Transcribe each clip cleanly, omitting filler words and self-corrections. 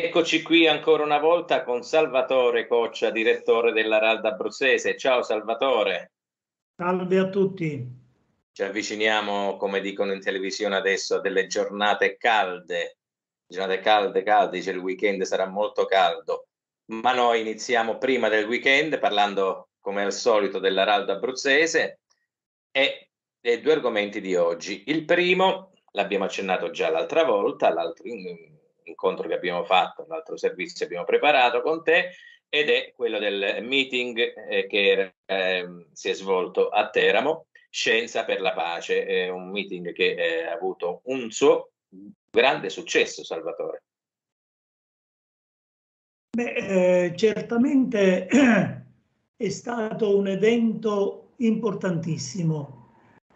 Eccoci qui ancora una volta con Salvatore Coccia, direttore della RALD Abruzzese. Ciao Salvatore. Salve a tutti. Ci avviciniamo, come dicono in televisione adesso, a delle giornate calde. Giornate calde, dice il weekend sarà molto caldo. Ma noi iniziamo prima del weekend parlando, come al solito, della RALD Abruzzese e dei due argomenti di oggi. Il primo, l'abbiamo accennato già l'altra volta, l'altro incontro che abbiamo fatto, l'altro servizio che abbiamo preparato con te, ed è quello del meeting che si è svolto a Teramo, Scienza per la Pace, un meeting che ha avuto un suo grande successo, Salvatore. Certamente è stato un evento importantissimo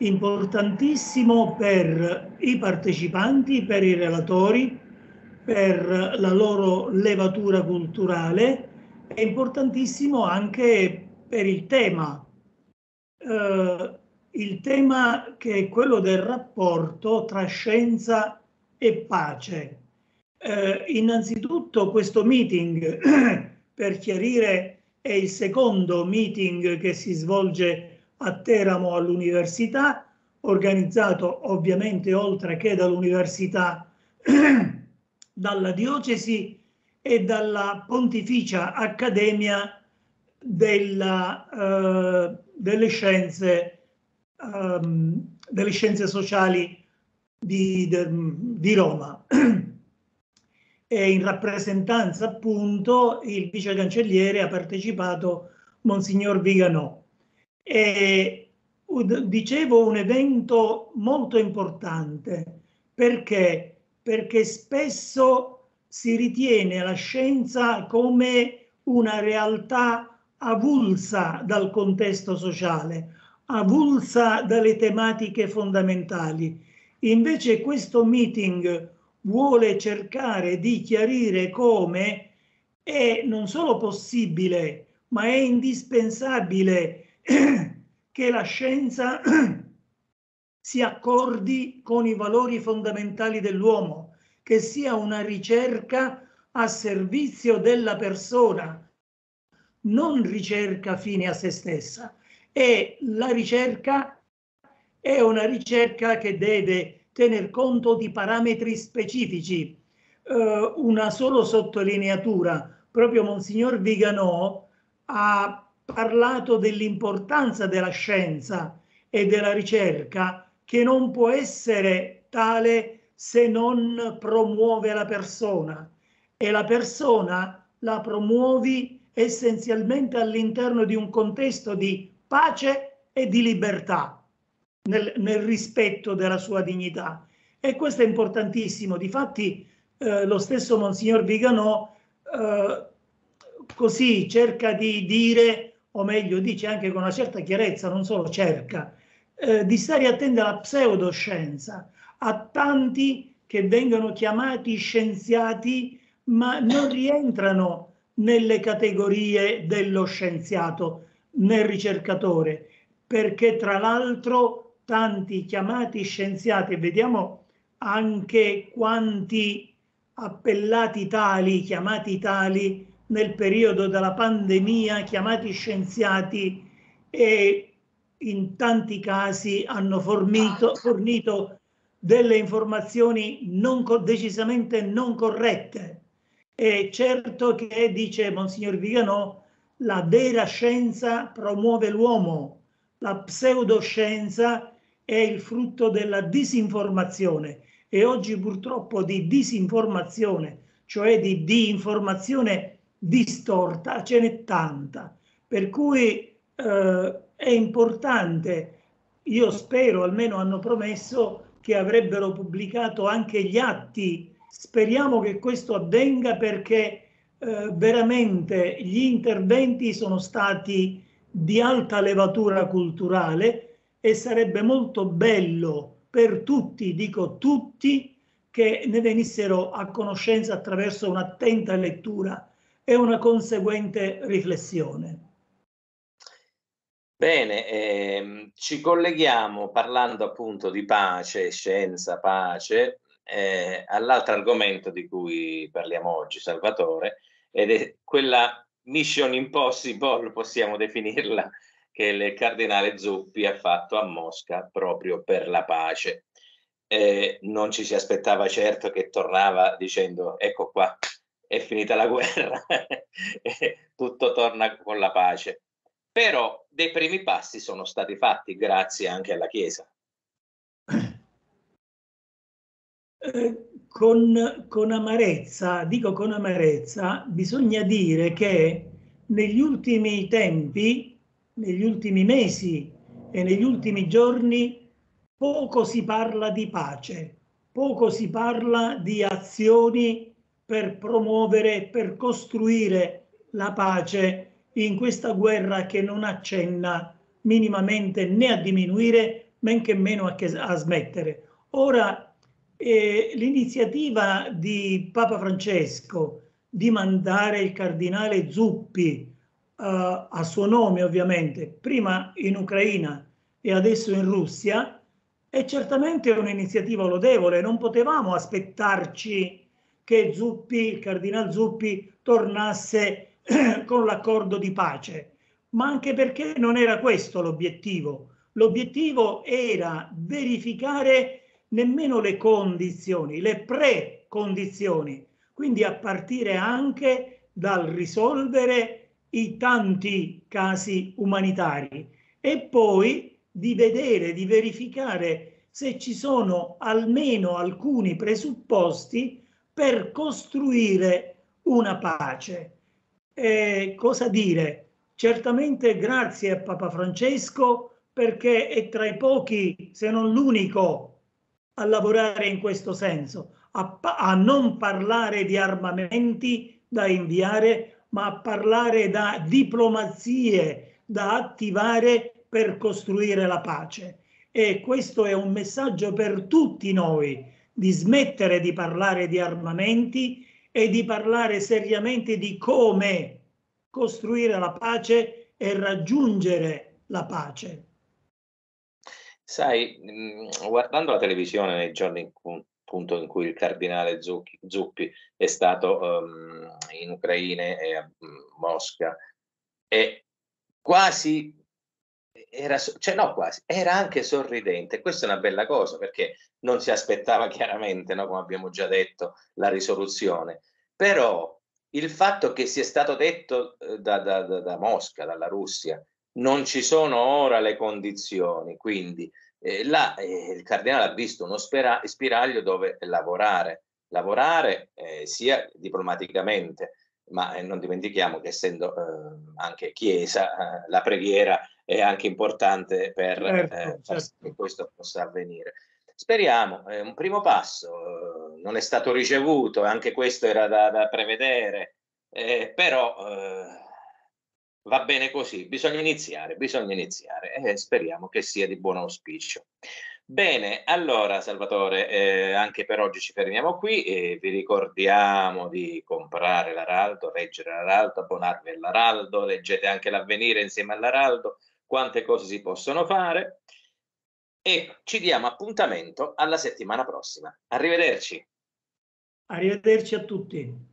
per i partecipanti, per i relatori, per la loro levatura culturale, è importantissimo anche per il tema che è quello del rapporto tra scienza e pace. Innanzitutto questo meeting, per chiarire, è il secondo meeting che si svolge a Teramo all'università, organizzato ovviamente oltre che dall'università dalla diocesi e dalla Pontificia Accademia delle scienze sociali di Roma. E in rappresentanza appunto il vice cancelliere ha partecipato Monsignor Viganò. E dicevo un evento molto importante perché spesso si ritiene la scienza come una realtà avulsa dal contesto sociale, avulsa dalle tematiche fondamentali. Invece questo meeting vuole cercare di chiarire come è non solo possibile, ma è indispensabile che la scienza si accordi con i valori fondamentali dell'uomo, che sia una ricerca a servizio della persona, non ricerca fine a se stessa. E la ricerca è una ricerca che deve tener conto di parametri specifici. Una solo sottolineatura, proprio Monsignor Viganò ha parlato dell'importanza della scienza e della ricerca, che non può essere tale se non promuove la persona, e la persona la promuovi essenzialmente all'interno di un contesto di pace e di libertà, nel rispetto della sua dignità. E questo è importantissimo. Difatti lo stesso Monsignor Viganò così cerca di dire, o meglio dice anche con una certa chiarezza, non solo cerca, di stare attenti alla pseudoscienza, a tanti che vengono chiamati scienziati ma non rientrano nelle categorie dello scienziato, nel ricercatore, perché tra l'altro tanti chiamati scienziati, vediamo anche quanti appellati tali, chiamati tali nel periodo della pandemia, chiamati scienziati, e in tanti casi hanno fornito delle informazioni decisamente non corrette. E certo che, dice Monsignor Viganò, la vera scienza promuove l'uomo, la pseudoscienza è il frutto della disinformazione, e oggi purtroppo di disinformazione, cioè di informazione distorta, ce n'è tanta. Per cui è importante, io spero, almeno hanno promesso che avrebbero pubblicato anche gli atti. Speriamo che questo avvenga, perché veramente gli interventi sono stati di alta levatura culturale, e sarebbe molto bello per tutti, dico tutti, che ne venissero a conoscenza attraverso un'attenta lettura e una conseguente riflessione. Bene, ci colleghiamo parlando appunto di pace, scienza, pace, all'altro argomento di cui parliamo oggi, Salvatore, ed è quella mission impossible, possiamo definirla, che il cardinale Zuppi ha fatto a Mosca proprio per la pace. Non ci si aspettava certo che tornava dicendo ecco qua, è finita la guerra, tutto torna con la pace. Però dei primi passi sono stati fatti grazie anche alla Chiesa. Con amarezza, dico con amarezza, bisogna dire che negli ultimi tempi, negli ultimi mesi e negli ultimi giorni poco si parla di pace, poco si parla di azioni per promuovere, per costruire la pace in questa guerra che non accenna minimamente né a diminuire, men che meno a smettere. Ora, l'iniziativa di Papa Francesco di mandare il cardinale Zuppi, a suo nome ovviamente, prima in Ucraina e adesso in Russia, è certamente un'iniziativa lodevole. Non potevamo aspettarci che Zuppi, il cardinale Zuppi, tornasse con l'accordo di pace, ma anche perché non era questo l'obiettivo. L'obiettivo era verificare nemmeno le condizioni, le precondizioni, quindi a partire anche dal risolvere i tanti casi umanitari e poi di vedere, di verificare se ci sono almeno alcuni presupposti per costruire una pace. Cosa dire? Certamente grazie a Papa Francesco, perché è tra i pochi, se non l'unico, a lavorare in questo senso, a non parlare di armamenti da inviare, ma a parlare da diplomazie da attivare per costruire la pace. E questo è un messaggio per tutti noi, di smettere di parlare di armamenti e di parlare seriamente di come costruire la pace e raggiungere la pace. Sai, guardando la televisione nei giorni appunto in cui il cardinale Zuppi è stato in Ucraina e a Mosca, e quasi era, cioè no, quasi, era anche sorridente. Questa è una bella cosa perché non si aspettava chiaramente, no, come abbiamo già detto, la risoluzione. Però il fatto che sia stato detto da Mosca, dalla Russia, non ci sono ora le condizioni, quindi là il cardinale ha visto uno spiraglio dove lavorare sia diplomaticamente, ma non dimentichiamo che essendo anche Chiesa, la preghiera è anche importante per Certo. che questo possa avvenire. Speriamo, è un primo passo, non è stato ricevuto, anche questo era da prevedere, però va bene così, bisogna iniziare e speriamo che sia di buon auspicio. Bene, allora Salvatore, anche per oggi ci fermiamo qui e vi ricordiamo di comprare l'Araldo, leggere l'Araldo, abbonarvi all'Araldo, leggete anche l'Avvenire insieme all'Araldo, quante cose si possono fare e ci diamo appuntamento alla settimana prossima. Arrivederci. Arrivederci a tutti.